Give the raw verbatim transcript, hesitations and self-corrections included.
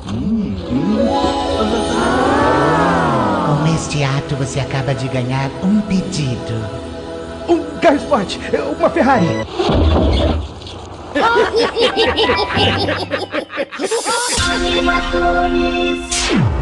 Com este ato, você acaba de ganhar um pedido. Um carro esporte, uma Ferrari. Animatrônicos.